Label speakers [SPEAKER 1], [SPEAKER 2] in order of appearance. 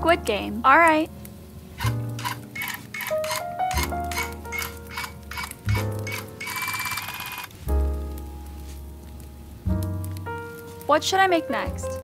[SPEAKER 1] Squid Game. All right. What should I make next?